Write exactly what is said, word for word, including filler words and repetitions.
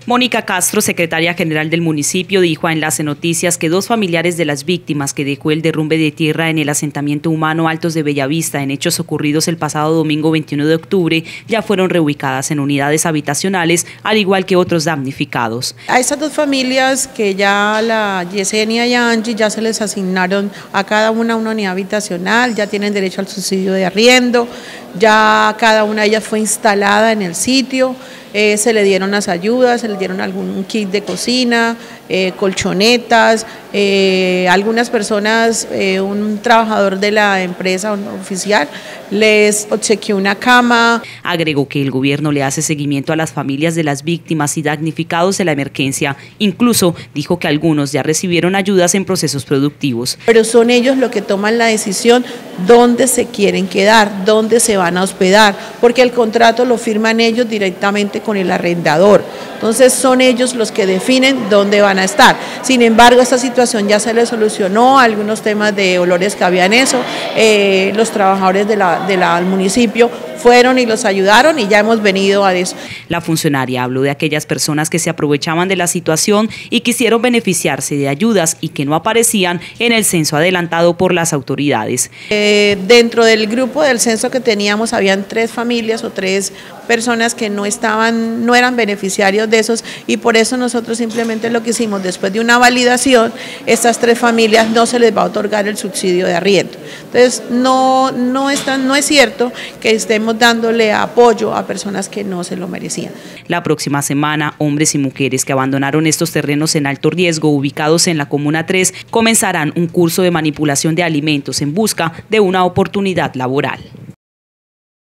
Mónica Castro, secretaria general del municipio, dijo a Enlace Noticias que dos familiares de las víctimas que dejó el derrumbe de tierra en el asentamiento humano Altos de Bellavista en hechos ocurridos el pasado domingo veintiuno de octubre ya fueron reubicadas en unidades habitacionales, al igual que otros damnificados. A estas dos familias que ya la Yesenia y Angie ya se les asignaron a cada una una unidad habitacional, ya tienen derecho al subsidio de arriendo, ya cada una de ellas fue instalada en el sitio. Eh, se le dieron las ayudas, se le dieron algún kit de cocina, eh, colchonetas, eh, algunas personas, eh, un trabajador de la empresa un oficial les obsequió una cama. Agregó que el gobierno le hace seguimiento a las familias de las víctimas y damnificados de la emergencia. Incluso dijo que algunos ya recibieron ayudas en procesos productivos. Pero son ellos los que toman la decisión dónde se quieren quedar, dónde se van a hospedar, porque el contrato lo firman ellos directamente con el arrendador. Entonces son ellos los que definen dónde van a estar. Sin embargo, esta situación ya se le solucionó, algunos temas de olores que había en eso, eh, los trabajadores de la, de la, del municipio fueron y los ayudaron y ya hemos venido a eso. La funcionaria habló de aquellas personas que se aprovechaban de la situación y quisieron beneficiarse de ayudas y que no aparecían en el censo adelantado por las autoridades. Eh, dentro del grupo del censo que teníamos habían tres familias o tres personas que no estaban, no eran beneficiarios de esos y por eso nosotros simplemente lo que hicimos después de una validación, estas tres familias no se les va a otorgar el subsidio de arriendo. Entonces no, no, está, no es cierto que estemos dándole apoyo a personas que no se lo merecían. La próxima semana, hombres y mujeres que abandonaron estos terrenos en alto riesgo ubicados en la Comuna tres comenzarán un curso de manipulación de alimentos en busca de una oportunidad laboral.